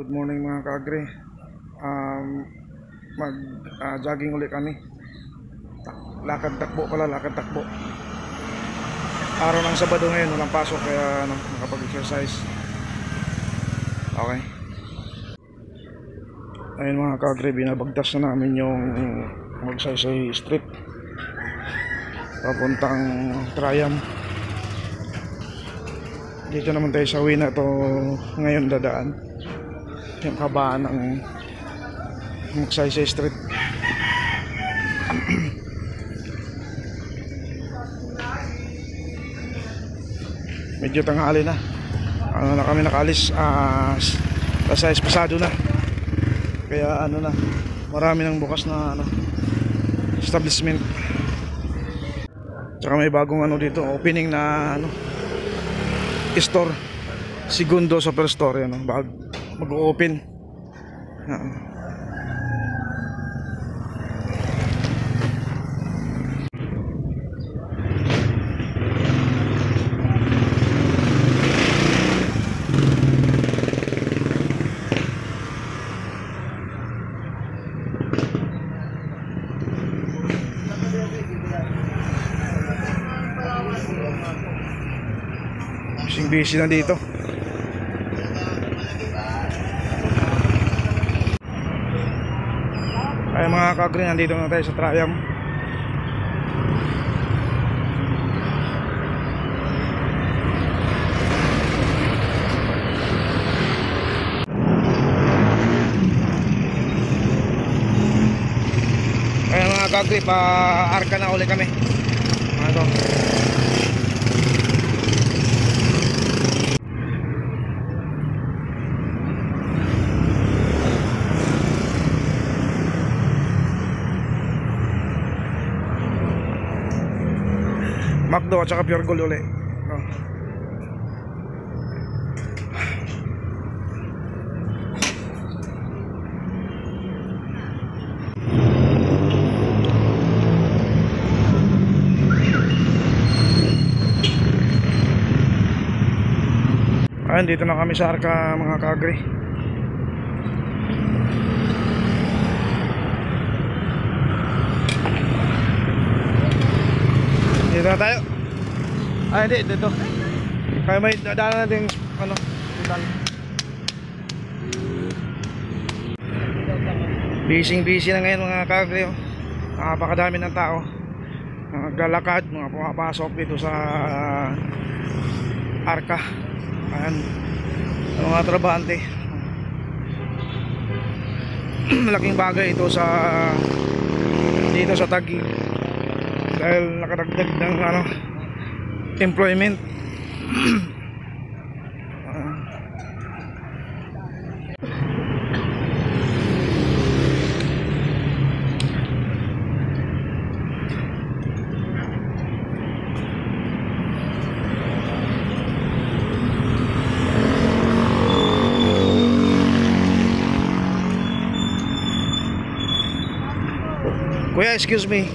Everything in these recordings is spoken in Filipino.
Good morning mga kaagre. Mag jogging ulit kami. Lakad takbo pala, lakad takbo. Araw ng Sabado ngayon, walang pasok kaya nakapag-exercise. Okay. Ayun mga kaagre, binabagtas na namin yung Magsaysay Street papuntang Triumph. Dito naman tayo sa uwi na to ngayon dadaan. Yung kabaan ng Magsaysay Street. Medyo tanghali na. Ano na kami nakaalis, pasayas pasado na. Kaya ano na, marami nang bukas na establishment. Tsaka may bagong dito, opening na store. Segundo Superstore mag-open. Busy na dito. Ay mga kaagre, nandito na tayo sa Triumph. Ay mga kaagre, pa-arka na ulit kami. McDo at saka Pure Gold ulit. Ayun, dito na kami sa Arca mga kaagre. Dito na tayo. Ay hindi, dito. Kaya may dadaan natin hospital. Busy na ngayon mga kaagre. Napakadami ng tao. Naglalakad, mga pumapasok dito sa Arca. Ayan, mga trabahante. Malaking bagay ito dito sa Taguig dahil nakadagdag ng employment. Kuya, excuse me.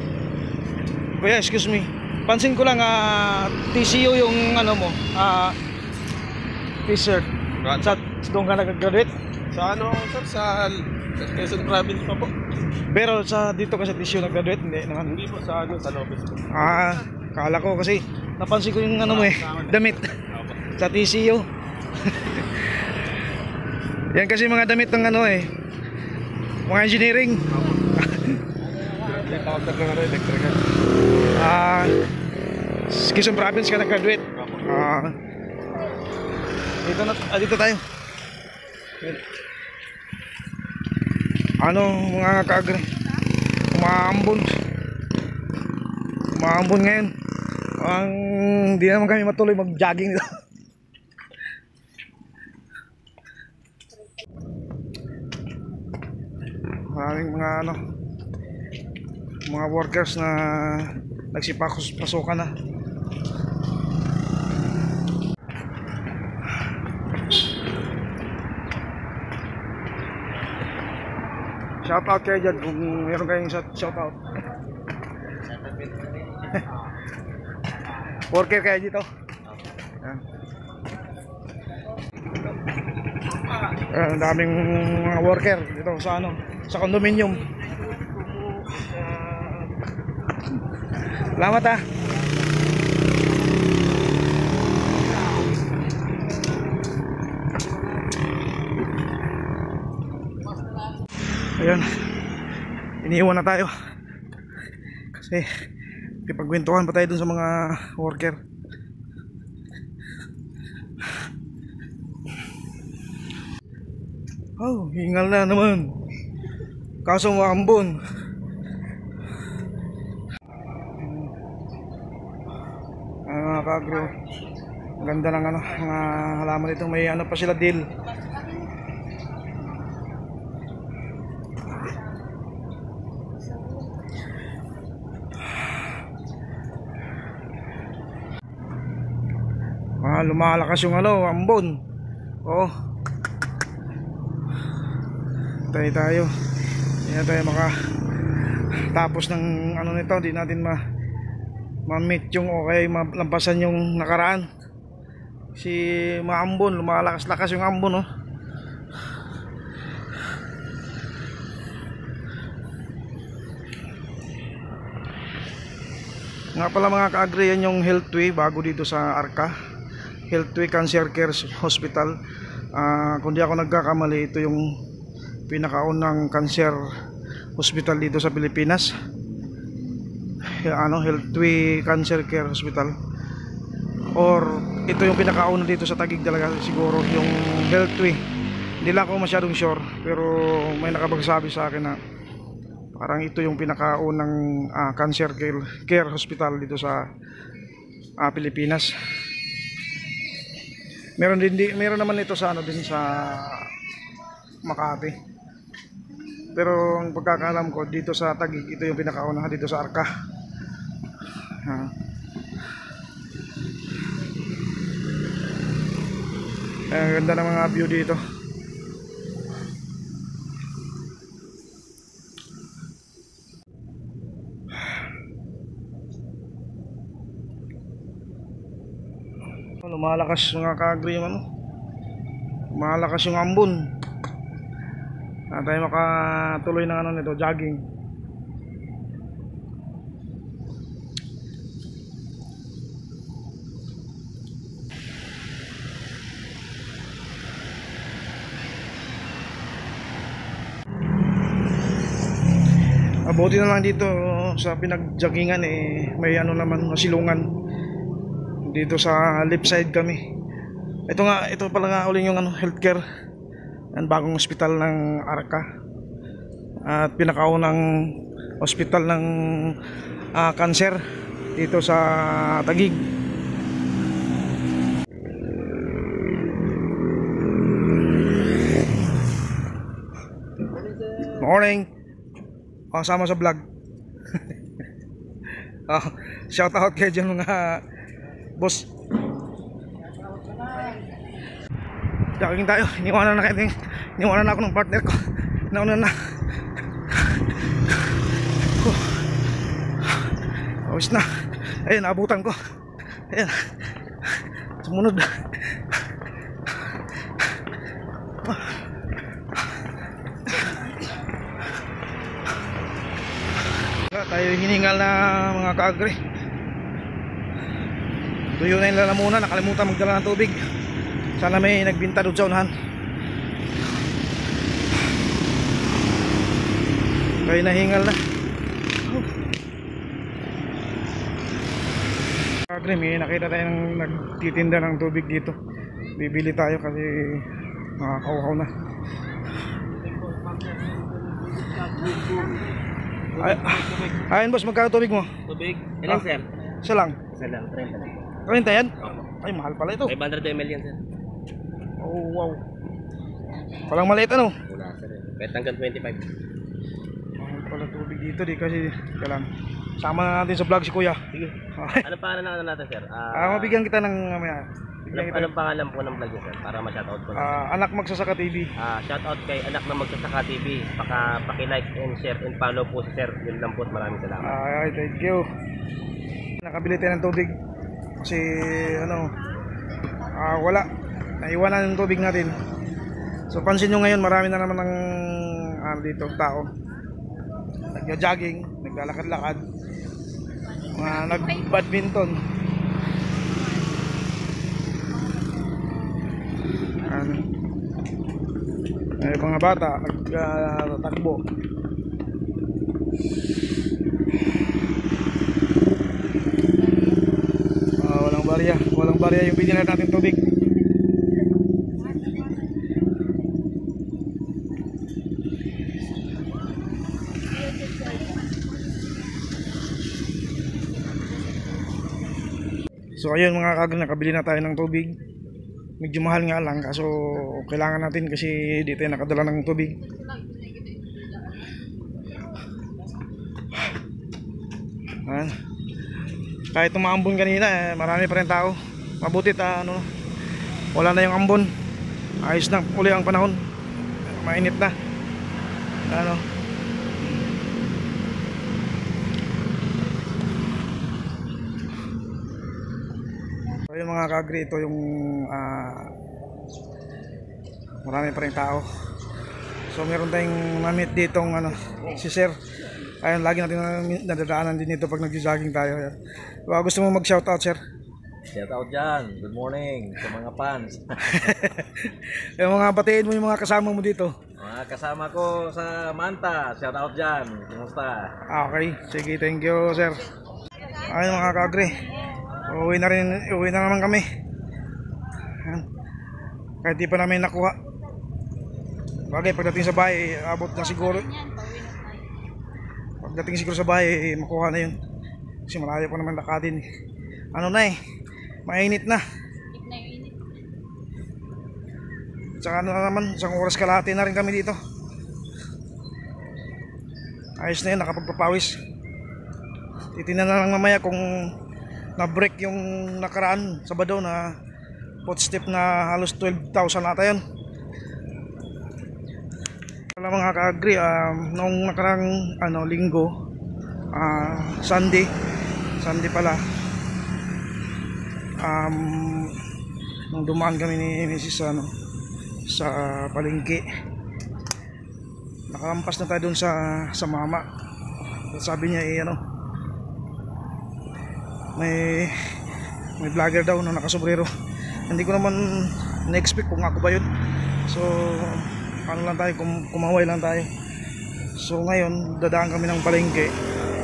Pansin ko lang TCU yung mo, t-shirt. Doon ka nag-graduate? Sa sir, sa Quezon Province pa po. Pero dito ka sa TCU nag-graduate? Hindi naman. Hindi po sa Lopez po. Kala ko kasi napansin ko yung damit sa TCU. Yan kasi mga damit ng mga engineering. Electrical. Quezon Province ka nag-graduate. Dito tayo. Mga kaagre, umaambon ngayon. Hindi naman kami matuloy mag-jogging dito. Maraming mga workers na nagsipasok-pasukan na. Shout out kayo dyan kung meron kayong shout out. Worker kayo dito. Yan. Ang daming mga worker dito sa ano, sa condominium. Salamat ah. Ayun, iniiwan na tayo kasi ipagkwentuhan pa tayo dun sa mga worker. Oh, hingal na naman. Kaso maambon. Mga kagro, ang ganda ng ano, mga halaman dito. May ano pa sila, deal. Lumalakas yung ano, ambon. Oh. Tayo. Hindi na tayo tapos ng ano nito, hindi natin ma-meet yung okay, malampasan yung nakaraan. Si maambon, lumalakas-lakas yung ambon, oh. Nga pala mga ka-agri, yan yung Healthway bago dito sa Arca. Healthway Cancer Care Hospital. Kung di ako nagkakamali, ito yung pinakaunang cancer hospital dito sa Pilipinas. Healthway Cancer Care Hospital. Or ito yung pinakauna dito sa Taguig talaga siguro, yung Healthway. Hindi lang ako masyadong sure, pero may nakapagsabi sa akin na parang ito yung pinakaunang cancer care hospital dito sa Pilipinas. Meron naman ito sa ano din sa Makati. Pero ang pagkakaalam ko dito sa Taguig, ito yung pinakauna dito sa Arca. Ang ganda ng mga view dito. Lumalakas mga ka-agri yung ano, lumalakas yung ambon. Tayo makatuloy ng ano nito, jogging. Mabuti na lang dito sa pinag-joggingan may ano naman, masilungan. Dito sa left side kami. Ito pala nga uling yung ano, healthcare. Ang bagong hospital ng Arca. At pinakaunang hospital ng cancer dito sa Taguig. Morning. Kasama sa vlog. Shout out kayo dyan mga boss. Jogging tayo. Iniwanan na ako ng partner ko. Nauna na. Awis na. Ayun, abutan ko. Ayun. Sumunod. Tayo hiningal na mga ka-agri. Tuyo na yung lalamunan, nakalimutan magdala ng tubig. Sana may nagbinta doon sa unahan. Kaya nahingal na. May nakita tayo ng nagtitinda ng tubig dito. Bibili tayo kasi nakakauhaw na. Ayun boss, magkano tubig mo? Tubig? Ilan sir? Isa lang? Isa lang, 30 lang. 30 yan? Ay, mahal pala ito. 500 ml yan sir. Oh wow. Palang maliit ano? Wala sir. Kahit hanggang 25. Mahal pala tubig dito di kasi kailan. Sama na natin sa vlog si Kuya. Sige. Ano pangalan ng ano natin sir? Mabigyan kita ng Anong pangalan po ng vlog niya sir? Para ma-shoutout ko na. Anak Magsasaka TV. Shoutout kay Anak na Magsasaka TV. Paki-like and share and follow po si sir. Yun lang po. Maraming salamat. Ay, thank you. Nakabili tayo ng tubig. Kasi ano, wala. Naiwanan yung tubig natin So pansin nyo ngayon, marami na naman ng dito tao. Nagja-jogging, naglalakad-lakad, mga nag-badminton. May mga bata nagtatakbo. Walang barya yung binili natin tubig. So ayun mga kagre, nakabili na tayo ng tubig. Medyo mahal nga lang, kaso kailangan natin kasi dito tayo nakadala ng tubig. Ayan. Kahit umaambon kanina, marami pa rin tao. Mabuti wala na yung ambon. Ayos na uli ang panahon. Mainit na. So yung mga kagri, ito yung marami pa rin tao. So meron tayong mamit ditong si Sir. Ayun, lagi natin nadadaanan din dito pag nag-jogging tayo. Gusto mo mag-shoutout, Sir? Shoutout dyan. Good morning sa mga fans. Yung mga batiin mo yung mga kasama mo dito. Mga kasama ko sa Manta. Shoutout dyan. Kumusta? Okay, sige, thank you, Sir. Ayun mga kagre, uwi na naman kami. Ayan. Kahit di pa namin nakuha. Bagay, pagdating sa bahay, abot na siguro. Pagdating siguro sa bahay, makuha na yun. Kasi malayo pa naman lakadin. Mainit na. Tsaka naman, isang oras kalahati na rin kami dito. Ayos na yun, nakapagpapawis. Titignan na lang mamaya kung na-break yung nakaraan Sabado na footstep na halos 12,000 ata yun. Wala mga ka-agree, noong nakarang linggo, Sunday pala, nung dumaan kami ni Mrs. sa palengke, nakakampas na tayo dun sa mama. Sabi niya may vlogger daw na nakasobrero. Hindi ko naman na-expect kung ako ba yun. So lang tayo, kumaway lang tayo. So ngayon dadaan kami ng palengke.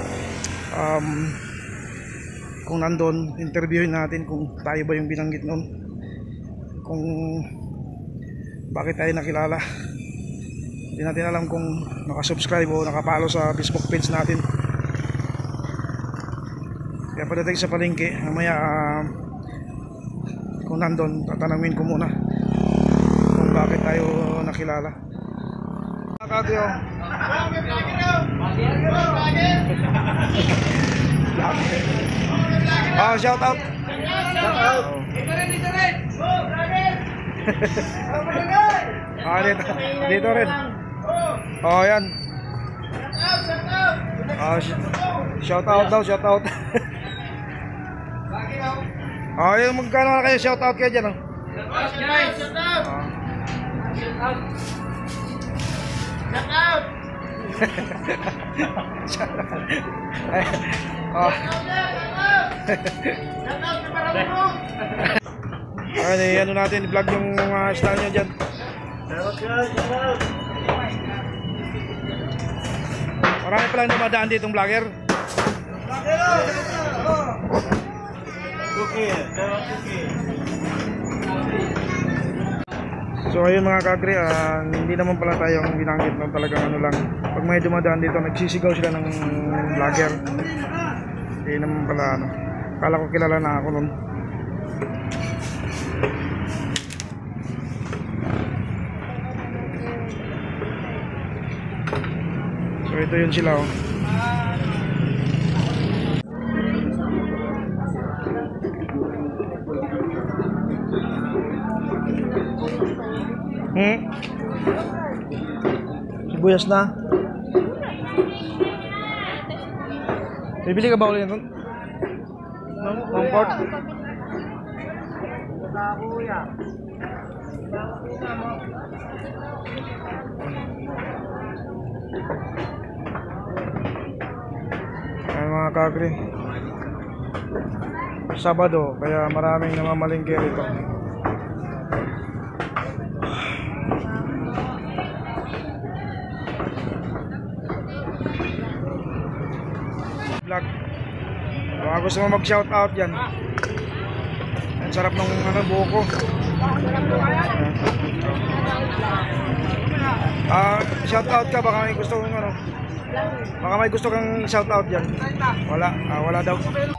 Kung nandun, interviewin natin kung tayo ba yung binanggit nun, kung bakit tayo nakilala. Hindi natin alam kung nakasubscribe o nakapalo sa Facebook page natin. Kaya pagdating sa palengke mamaya, kung nandun, tatanungin ko muna kung bakit tayo nakilala. Kagyo. Shout out. Dito rin. Yan. Shout out daw, shout out. Yung magkano na kayo shout out kayo dyan, Shout out. Ano natin, i-vlog yung style nyo dyan. Marami palang dumadaan ditong vlogger. So ayun mga kagre, hindi naman pala tayo ang binanggit ng talagang lang. Pag may dumadaan dito, nagsisigaw sila ng vlogger. Hindi naman pala Kala ko kilala na ako nun. So ito yun sila Sibuyas na. Bibili ka ba ulit nun? No? Comfort? kuya. Ayan mga kagri. Sabado, kaya maraming namamalingki rito. Vlog. Baka gusto mo mag-shout out yan. Ang sarap ng ano, buko. Shout out ka, baka may gusto kang ano. Baka may gusto kang shout out yan. Wala, wala daw.